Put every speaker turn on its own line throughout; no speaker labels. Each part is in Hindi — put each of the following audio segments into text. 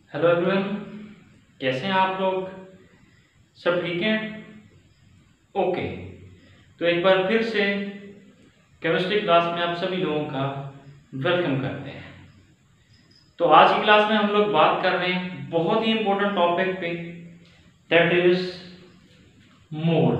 हेलो एवरीवन, कैसे हैं आप लोग? सब ठीक हैं? ओके। तो एक बार फिर से केमिस्ट्री क्लास में आप सभी लोगों का वेलकम करते हैं। तो आज की क्लास में हम लोग बात कर रहे हैं बहुत ही इंपॉर्टेंट टॉपिक पे, दैट इज मोल।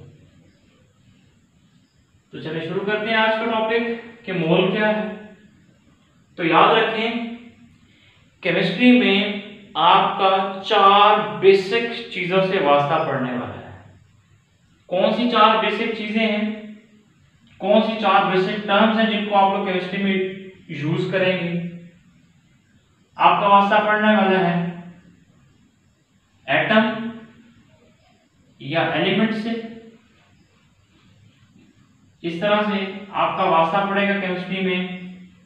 तो चलिए शुरू करते हैं आज का टॉपिक कि मोल क्या है। तो याद रखें, केमिस्ट्री में आपका 4 बेसिक चीजों से वास्ता पड़ने वाला है। कौन सी 4 बेसिक चीजें हैं, कौन सी 4 बेसिक टर्म्स हैं जिनको आप लोग केमिस्ट्री में यूज करेंगे? आपका वास्ता पड़ने वाला है एटम या एलिमेंट से। इस तरह से आपका वास्ता पड़ेगा केमिस्ट्री में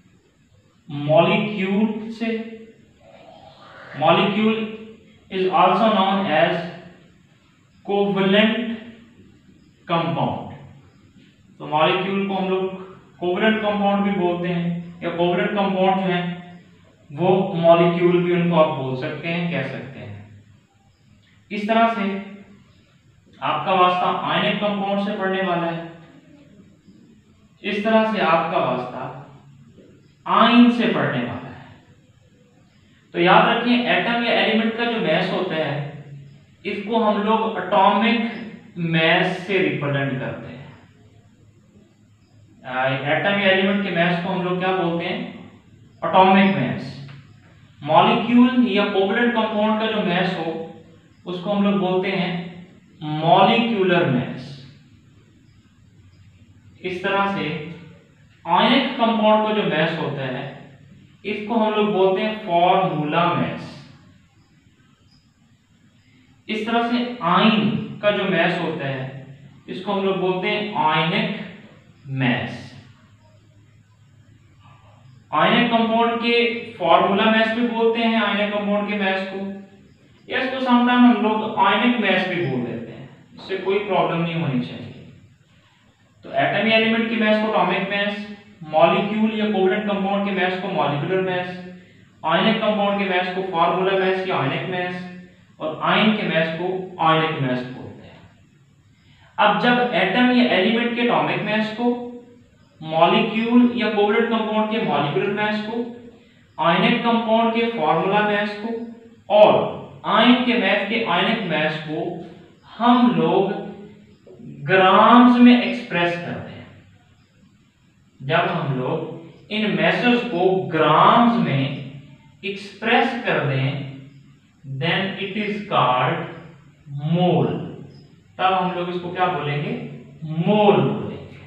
मॉलिक्यूल से। Molecule is also known as covalent compound। तो मॉलिक्यूल को हम लोग कोवलेंट कंपाउंड भी बोलते हैं, या कोवलेंट कंपाउंड जो है वो मॉलिक्यूल भी उनको आप बोल सकते हैं, कह सकते हैं। इस तरह से आपका वास्ता आयनिक कंपाउंड से पड़ने वाला है। इस तरह से आपका वास्ता आयन से पड़ने वाला है। तो याद रखिए, एटम या एलिमेंट का जो मैस होता है इसको हम लोग एटॉमिक मैस से रिप्रेजेंट करते हैं। एटम या एलिमेंट के मैस को हम लोग क्या बोलते हैं? Atomic mass. मॉलिक्यूल या कोवलेंट कंपाउंड का जो मैस हो उसको हम लोग बोलते हैं मॉलिक्यूलर मैस। इस तरह से आयनिक कंपाउंड का जो मैस होता है इसको हम लोग बोलते हैं फॉर्मूला मैस। इस तरह से आयन का जो मैस होता है इसको हम लोग बोलते हैं आयनिक मैस। आयनिक कंपाउंड के फॉर्मूला मैस भी बोलते हैं, आयनिक कंपाउंड के मैस को, या इसको समटाइम हम लोग आयनिक मैस भी बोल देते हैं। इससे कोई प्रॉब्लम नहीं होनी चाहिए। तो एटम या एलिमेंट की मैस को एटॉमिक मैस, मॉलिक्यूल या कोवलेंट कंपाउंड के मैस को मॉलिक्यूलर मैस, आयनिक कंपाउंड के मैस को फॉर्मूला मैस या आयनिक मैस, और आयन के मैस को आयनिक मैस बोलते हैं। अब जब एटम या एलिमेंट के एटॉमिक मैस को, मॉलिक्यूल या कोवलेंट कंपाउंड के मॉलिक्यूलर मैस को, आयनिक कंपाउंड के फॉर्मूला मैस को और आयन के मैस के आयनिक मैस को हम लोग ग्राम्स में एक्सप्रेस करते हैं। जब हम लोग इन मैसेज को ग्राम्स में एक्सप्रेस कर दें, then it is called mole. तब हम लोग इसको क्या बोलेंगे? मोल बोलेंगे।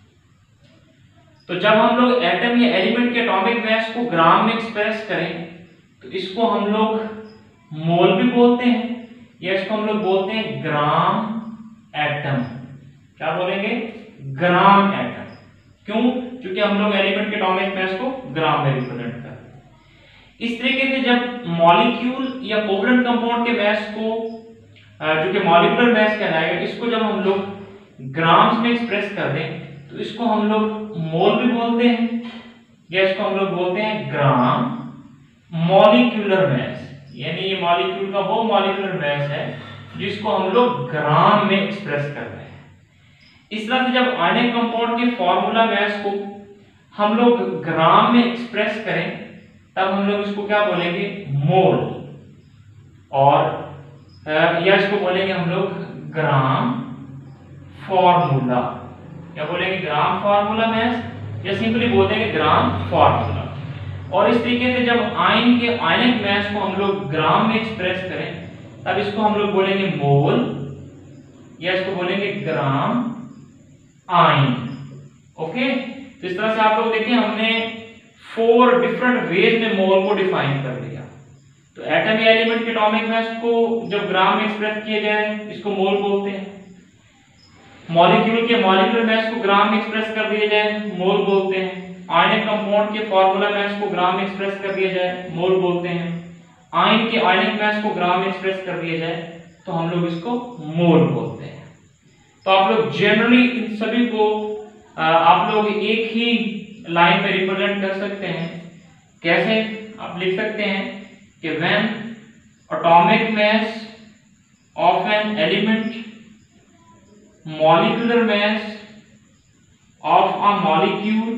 तो जब हम लोग एटम या एलिमेंट के एटॉमिक मैस को ग्राम में एक्सप्रेस करें तो इसको हम लोग मोल भी बोलते हैं, या इसको हम लोग बोलते हैं ग्राम एटम। क्या बोलेंगे? Gram atom. क्यों? क्योंकि हम लोग एलिमेंट के एटॉमिक मैस को ग्राम में रिप्रेजेंट करते हैं। इस तरीके से जब मॉलिक्यूल या कोवलेंट कंपाउंड के मैस को, जो कि मॉलिक्यूलर मैस कहलाएगा, इसको जब हम लोग ग्राम्स में एक्सप्रेस कर दें तो इसको हम लोग मोल भी बोलते हैं, या इसको हम लोग बोलते हैं ग्राम मॉलिक्यूलर मैस। यानी ये मॉलिक्यूल का वो मॉलिक्यूलर मैस है जिसको हम लोग ग्राम में एक्सप्रेस करते हैं। इस तरह से जब आयनिक कंपाउंड के फॉर्मूला मैस को हम लोग ग्राम में एक्सप्रेस करें तब हम लोग इसको क्या बोलेंगे? मोल। और या इसको बोलेंगे हम लोग ग्राम फॉर्मूला, या बोलेंगे ग्राम फॉर्मूला मैस, या सिंपली बोल देंगे ग्राम फॉर्मूला। और इस तरीके से जब आयन के आयनिक मैस को हम लोग ग्राम में एक्सप्रेस करें तब इसको हम लोग बोलेंगे मोल, या इसको बोलेंगे ग्राम आयन। ओके। तो इस तरह से आप लोग देखिए, हमने 4 डिफरेंट वेज में मोल को डिफाइन कर दिया। तो एटम या एलिमेंट के एटॉमिक मैस को जब ग्राम में एक्सप्रेस किया जाए इसको मोल बोलते हैं। मॉलिक्यूल के मॉलिक्यूलर मैस को ग्राम में एक्सप्रेस कर दिया जाए, मोल बोलते हैं। आयनिक कंपाउंड के फॉर्मूला मैस को ग्राम में एक्सप्रेस कर दिया जाए, मोल बोलते हैं। आयन के आयनिक मैस को ग्राम में एक्सप्रेस कर दिया जाए तो हम लोग इसको मोल बोलते हैं। तो आप लोग जनरली इन सभी को आप लोग एक ही लाइन में रिप्रेजेंट कर सकते हैं। कैसे? आप लिख सकते हैं कि when atomic mass of an element, molecular mass of a molecule,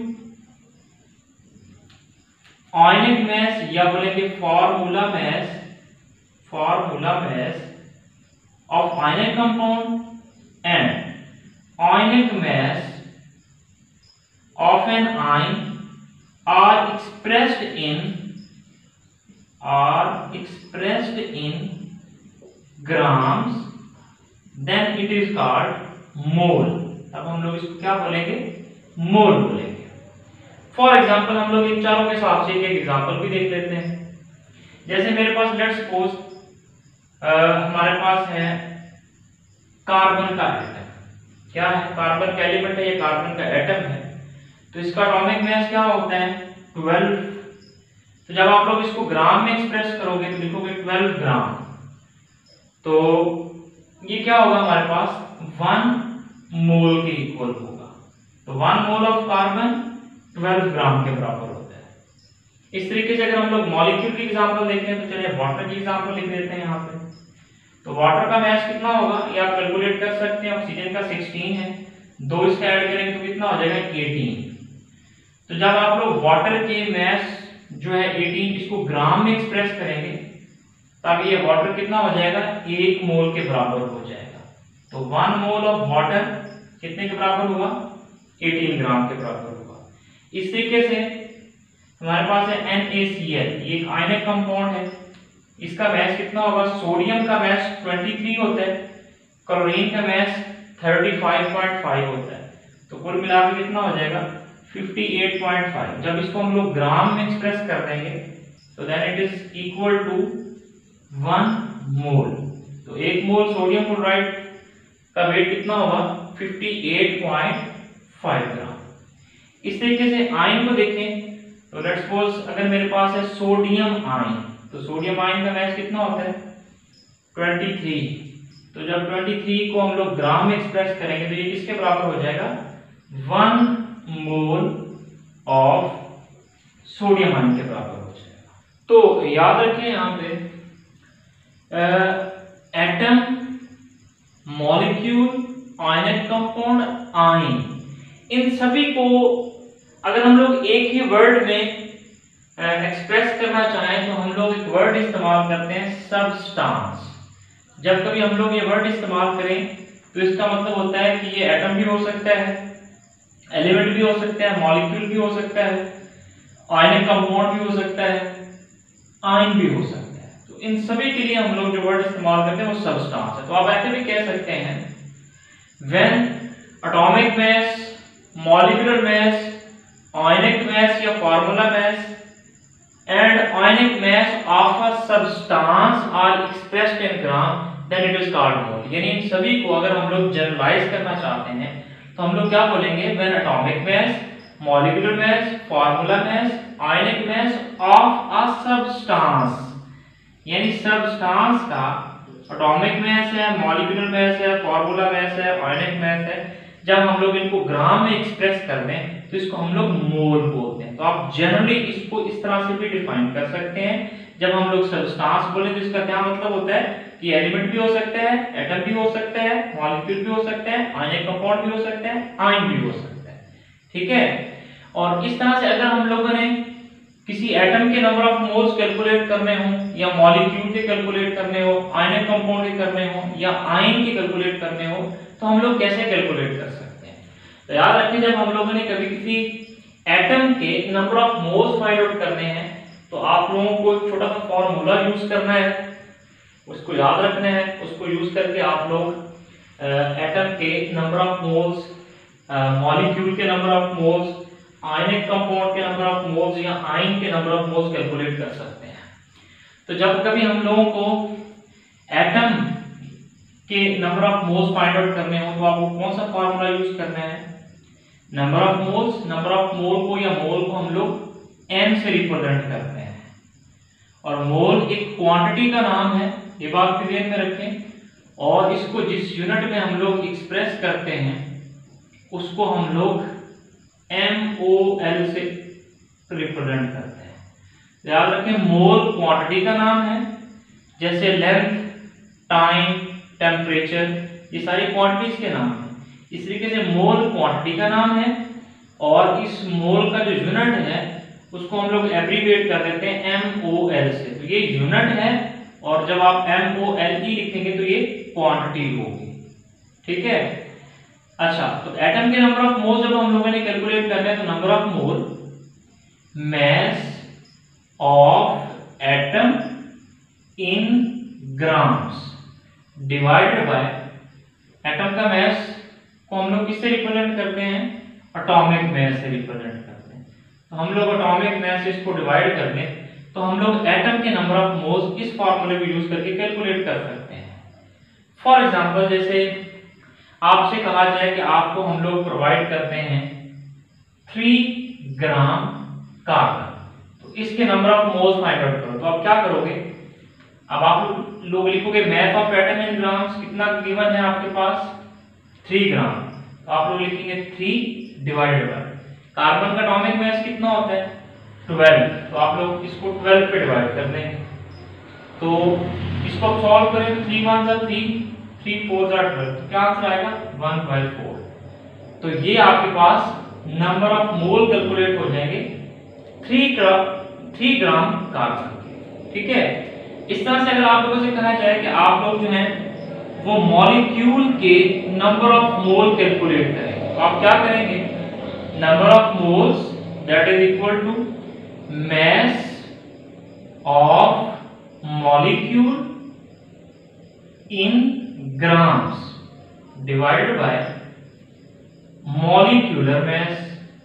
ionic mass या बोलेंगे formula mass of ionic compound and ionic mass of an ion are expressed in grams, then it is called mole। अब हम लोग इसको क्या बोलेंगे, मोल बोलेंगे। फॉर एग्जाम्पल हम लोग इन चारों के हिसाब से एक एग्जाम्पल भी देख लेते हैं। जैसे मेरे पास लेट्स सपोज हमारे पास है कार्बन का एटम। क्या है, कार्बन का एलिमेंट है, ये कार्बन का एटम है। तो इसका एटॉमिक मास क्या होता है, 12। तो जब आप लोग इसको ग्राम में एक्सप्रेस करोगे तो लिखोगे 12 ग्राम। तो ये क्या होगा, हमारे पास 1 मोल के इक्वल होगा। तो 1 मोल ऑफ कार्बन 12 ग्राम के बराबर होता है। इस तरीके से अगर हम लोग मॉलिक्यूल की एग्जांपल देखें तो चलिए वाटर की एग्जांपल लिख देते हैं यहाँ पे। तो वाटर का मास कितना होगा ये आप कैलकुलेट कर सकते हैं। ऑक्सीजन का 16 है, 2 इसका ऐड करेंगे तो कितना हो जाएगा 18। तो जब आप लोग वाटर के मास जो है 18 इसको ग्राम में एक्सप्रेस करेंगे तब ये वाटर कितना हो जाएगा, 1 मोल के बराबर हो जाएगा। तो 1 मोल ऑफ वाटर कितने के बराबर होगा, 18 ग्राम के बराबर होगा। इस तरीके से हमारे पास है NaCl, ये एक आयनिक कंपाउंड है। इसका मास कितना होगा, सोडियम का मास 23 होता है, क्लोरीन का मास 35.5 होता है। तो कुल मिलाकर कितना हो जाएगा 58.5। जब इसको हम लोग ग्राम में एक्सप्रेस कर देंगे तो then it is equal to 1 mole. तो 1 मोल सोडियम क्लोराइड का वेट कितना होगा 58.5 ग्राम। इस तरीके से आयन को देखें तो लेट्स सपोज अगर मेरे पास है सोडियम आयन, तो सोडियम आयन का मास कितना होता है 23। तो जब 23 को हम लोग ग्राम में एक्सप्रेस करेंगे तो ये किसके बराबर हो जाएगा, 1 मोल ऑफ सोडियम आयन के बराबर हो जाएगा। तो याद रखें यहां पे atom, molecule, ionic compound, ion, इन सभी को अगर हम लोग एक ही वर्ड में एक्सप्रेस करना चाहें तो हम लोग एक वर्ड इस्तेमाल करते हैं सब्सटेंस। जब कभी हम लोग ये वर्ड इस्तेमाल करें तो इसका मतलब होता है कि ये एटम भी हो सकता है, एलिमेंट भी हो सकता है, मॉलिक्यूल भी हो सकता है, आयनिक कंपाउंड भी हो सकता है, आयन भी हो सकता है। तो इन सभी के लिए हम लोग जो वर्ड इस्तेमाल करते हैं वो सब्सटेंस है। तो आप ऐसे भी कह सकते हैं when atomic mass, molecular mass, ionic mass या formula mass and ionic mass of a substance are expressed in gram then it is called mole। यानी इन सभी को अगर हम लोग जनरलाइज करना चाहते हैं तो हम लोग क्या बोलेंगे, when atomic mass, molecular mass, formula mass, ionic mass of a substance। यानी substance का atomic mass है, molecular mass है, formula mass है, ionic mass है, जब हम लोग इनको ग्राम में एक्सप्रेस कर दें तो इसको हम लोग मोल बोलते हैं। तो आप जनरली इसको इस तरह से भी डिफाइन कर सकते हैं। जब हम लोग सब्सटेंस बोले तो इसका क्या मतलब होता है कि एलिमेंट भी हो सकता है, एटम भी हो सकता है, मॉलिक्यूल भी हो सकता है, आयनिक कंपाउंड भी हो सकता है, आयन भी हो सकता है। ठीक है। और इस तरह से अगर हम लोगों ने किसी एटम के नंबर ऑफ मोल्स कैलकुलेट करने हो या मॉलिक्यूल के कैलकुलेट करने हो, आयनिक कंपाउंड के करने हो या आयन के कैलकुलेट करने हो तो हम लोग कैसे कैलकुलेट कर सकते हैं। तो याद रखिए जब हम लोगों ने कभी किसी एटम के number of moles find out करने हैं तो आप लोगों को एक छोटा सा फॉर्मूला यूज करना है, उसको याद रखना है। उसको यूज करके आप लोग एटम के नंबर ऑफ मोल्स, मॉलिक्यूल के number of moles, ionic compound के नंबर ऑफ मोल्स या आयन के नंबर ऑफ मोल्स कैलकुलेट कर सकते हैं। तो जब कभी हम लोगों को एटम के number of moles find out करने हो तो आपको कौन सा फार्मूला यूज करना है, number of moles. Number of mole को या मोल को हम लोग n से रिप्रेजेंट करते हैं और मोल एक क्वांटिटी का नाम है, ये बात भी ध्यान में रखें। और इसको जिस यूनिट में हम लोग एक्सप्रेस करते हैं उसको हम लोग MOL से रिप्रेजेंट करते हैं। याद रखें मोल क्वांटिटी का नाम है जैसे लेंथ, टाइम, टेम्परेचर, ये सारी क्वांटिटीज के नाम हैं। इस तरीके से मोल क्वांटिटी का नाम है और इस मोल का जो यूनिट है उसको हम लोग एब्रीविएट कर देते हैं MOL से। तो ये यूनिट है और जब आप MOLE लिखेंगे तो ये क्वांटिटी होगी। ठीक है। अच्छा, तो एटम के नंबर ऑफ मोल जब हम लोगों ने कैलकुलेट करना है तो number of mole mass of atom in grams divided by atom का mass को हम लोग किससे रिप्रेजेंट करते हैं? एटॉमिक mass से रिप्रेजेंट करते हैं। तो हम लोग एटॉमिक mass से इसको डिवाइड कर दें तो हम लोग एटम के नंबर ऑफ मोल्स इस फार्मूले को यूज करके कैलकुलेट कर सकते हैं। फॉर एग्जांपल, जैसे आपसे कहा जाए कि आपको हम लोग प्रोवाइड करते हैं 3 ग्राम कार्बन, तो इसके number of moles find out करो। तो आप क्या करोगे? अब आप लोग लिखोगे mass of atom in grams, कितना गिवन है आपके पास? 3 ग्राम। तो आप लोग लिखेंगे 3 डिवाइडेड बाय कार्बन का एटॉमिक मास कितना होता है? 12। तो आप लोग इसको 12 पे डिवाइड कर देंगे। तो इसको आप सॉल्व करें तो 3 1 जा 3, 3 4 जा 12, तो क्या आंसर आएगा? 1/4। तो ये आपके पास नंबर ऑफ मोल कैलकुलेट हो जाएंगे 3 ग्राम कार्बन के। ठीक है। इस तरह से अगर आप लोगों से कहा जाए कि आप लोग जो है वो मॉलिक्यूल के नंबर ऑफ मोल कैलकुलेट करें, तो आप क्या करेंगे? Number of moles that is equal to mass of molecule in grams divided by molecular mass।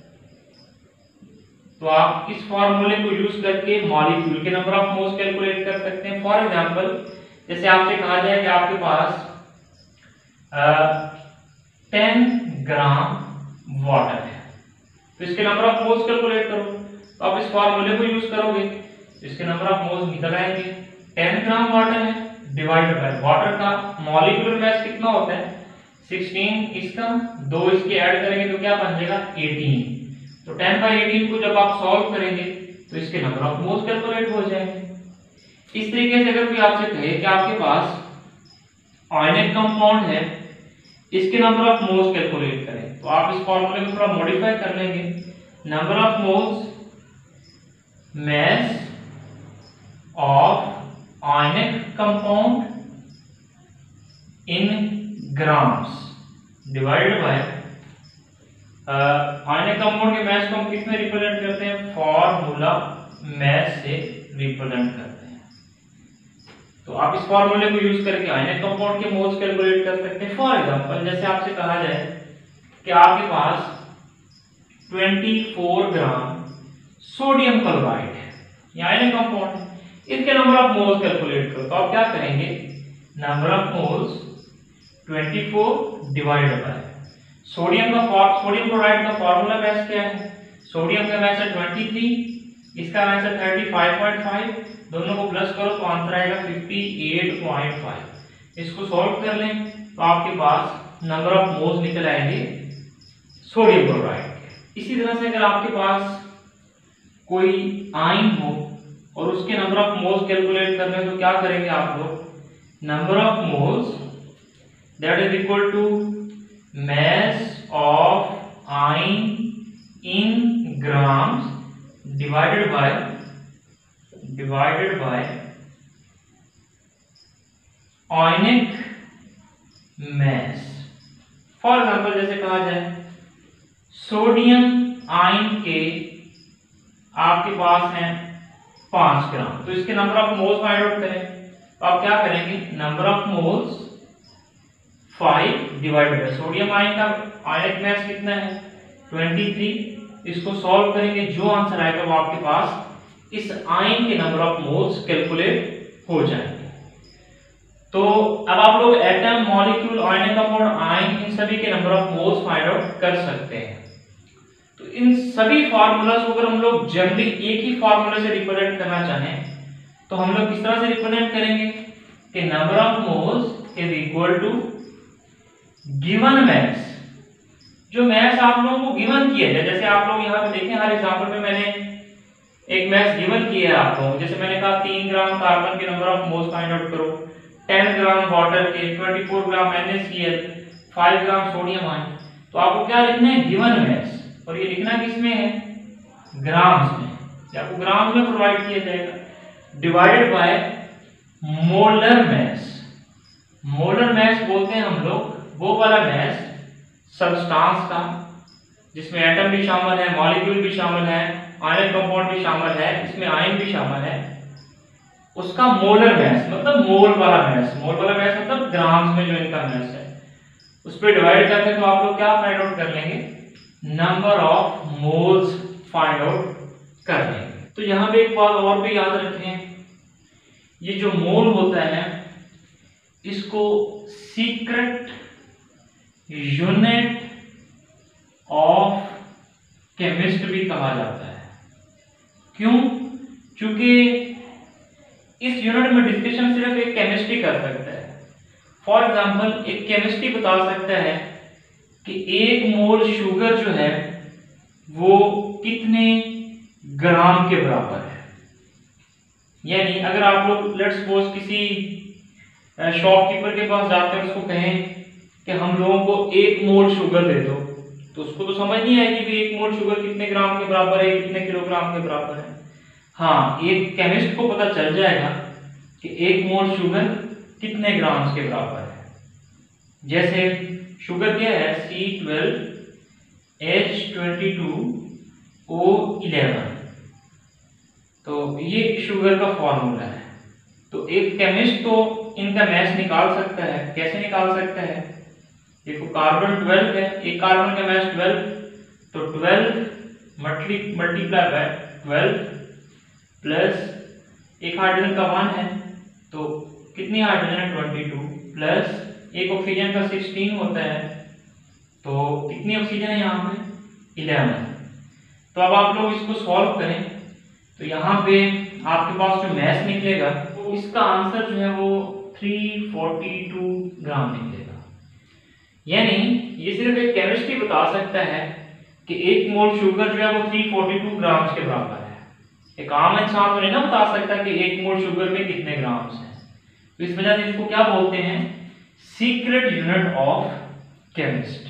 तो आप इस फॉर्मूले को यूज करके मॉलिक्यूल के नंबर ऑफ मोल्स कैलकुलेट कर सकते हैं। फॉर एग्जांपल, जैसे आपसे कहा जाए कि आपके पास 10 ग्राम वाटर है, तो इसके नंबर ऑफ मोल्स कैलकुलेट करो। तो आप इस फॉर्मूले को यूज करोगे तो इसके नंबर ऑफ मोल्स निकल आएंगे। 10 ग्राम वाटर है डिवाइडेड बाय वाटर का मॉलिक्यूलर मास कितना होता है? 16, इसका 2 इसके ऐड करेंगे तो क्या बन जाएगा? 18। तो 10/18 को जब आप सॉल्व करेंगे तो इसके नंबर ऑफ मोल्स कैलकुलेट हो जाएंगे। इस तरीके से अगर कोई आपसे कहे कि आपके पास आयनिक कंपाउंड है, इसके नंबर ऑफ मोल्स कैलकुलेट करें, तो आप इस फॉर्मूले को थोड़ा मॉडिफाई कर लेंगे। Number of moles mass of ionic compound in grams divided by ionic compound के mass को हम किस में रिप्रेजेंट करते हैं? फॉर्मूला mass से रिप्रेजेंट करते हैं। तो आप इस फॉर्मूले को यूज करके आयनिक कंपाउंड के मोल्स कैलकुलेट कर सकते हैं। फॉर एग्जांपल, जैसे आपसे कहा जाए कि आपके पास 24 ग्राम सोडियम क्लोराइड है, ये आयनिक कंपाउंड है, इसके नंबर ऑफ मोल्स कैलकुलेट करो। तो आप क्या करेंगे? Number of moles 24 divided by sodium chloride का फार्मूला मास क्या है? सोडियम का मास है 23, इसका मास है 35.5, दोनों को प्लस करो तो आंसर आएगा 58.5। इसको सॉल्व कर लें तो आपके पास नंबर ऑफ मोल्स निकल आएंगे सोडियम क्लोराइड के। इसी तरह से अगर आपके पास कोई आयन हो और उसके नंबर ऑफ मोल्स कैलकुलेट करने हैं तो क्या करेंगे आप लोग? Number of moles that is equal to mass of ion in grams divided by ionic mass। For example, जैसे कहा जाए सोडियम आयन के आपके पास हैं 5 ग्राम, तो इसके number of moles find out करें तो आप क्या करेंगे? Number of moles 5 divided by sodium ion का आयनिक मास कितना है? 23। इसको सॉल्व करेंगे, जो आंसर आएगा वो आपके पास इस आयन के नंबर ऑफ मोल्स कैलकुलेट हो जाएंगे। तो अब आप लोग atom, molecule, ionic compound, ion, इन सभी के number of moles find out कर सकते हैं। तो इन सभी फार्मूलास को अगर हम लोग जनरली एक ही फार्मूला से रिप्रेजेंट करना चाहें तो हम लोग किस तरह से रिप्रेजेंट करेंगे कि number of moles is equal to given mass, जो मास आप लोगों को गिवन किया है। जैसे आप लोग यहाँ पे देखें, हर एग्जांपल में मैंने एक मैथ गिवन किया है आप लोगों को, जैसे मैंने कहा 3 ग्राम कार्बन के number of moles find out करो, 10 ग्राम वाटर के, 24 gram NaCl, 5 gram sodium ion. तो आपको क्या लिखना है, गिवन मैथ्स, और ये लिखना किसमें है, ग्राम्स में, या आपको ग्राम्स में प्रोवाइड किया जाएगा, divided by molar mass. Molar mass बोलते हैं हम लोग वो वाला मैथ्स सब्सटेंस का जिसमें एटम भी शामिल है, मॉलिक्यूल भी शामिल है, आयनिक कंपाउंड भी शामिल है, इसमें आयन भी शामिल है, उसका मोलर मैथ्स मतलब मोल वाला मैथ्स। मोल वाला मैथ्स मतलब ग्राम्स में जो इनका मैथ्स है, उस पर डिवाइड करके तो आप लोग क्या फाइंड आउट कर लेंगे, number of moles find out कर लेंगे। तो यहाँ पे एक बात और भी याद रखें, ये जो मोल होता है इसको सीक्रेट यूनिट ऑफ केमिस्ट भी कहा जाता है। क्यों? क्योंकि इस यूनिट में डिस्कशन सिर्फ एक केमिस्ट ही कर सकता है। फॉर एग्जांपल एक केमिस्ट ही बता सकता है कि 1 मोल शुगर जो है वो कितने ग्राम के बराबर है। यानी अगर आप लोग लेट्स सपोज किसी शॉपकीपर के पास जाते हैं, उसको कहें कि हम लोगों को 1 मोल शुगर दे दो, तो उसको तो समझ नहीं आएगी कि 1 मोल शुगर कितने ग्राम के बराबर है, कितने किलोग्राम के बराबर है। हाँ, एक केमिस्ट को पता चल जाएगा कि 1 मोल शुगर कितने ग्राम्स के बराबर है। जैसे शुगर क्या है, C12H22O11, तो ये शुगर का फॉर्मूला है। तो एक केमिस्ट तो इनका मैथ निकाल सकता है। कैसे निकाल सकता है, देखो कार्बन 12 है, एक कार्बन का मैथ 12, तो 12 मल्टीप्लाई बाय 12 प्लस एक हाइड्रोजन का 1 है, तो कितनी हाइड्रोजन है 22, प्लस एक ऑक्सीजन का 16 होता है, तो कितनी ऑक्सीजन है यहाँ पे 11। तो अब आप लोग इसको सॉल्व करें तो यहाँ पे आपके पास जो मैथ निकलेगा तो इसका आंसर जो है वो 342 ग्राम निकलेगा। यानी ये सिर्फ एक केमिस्ट ही बता सकता है कि 1 मोल शुगर जो है वो 342 ग्राम्स के बराबर है। एक आम इंसान तो नहीं ना बता सकता कि 1 मोल शुगर में कितने ग्राम्स हैं। तो इस वजह से इसको क्या बोलते हैं, सीक्रेट यूनिट ऑफ केमिस्ट।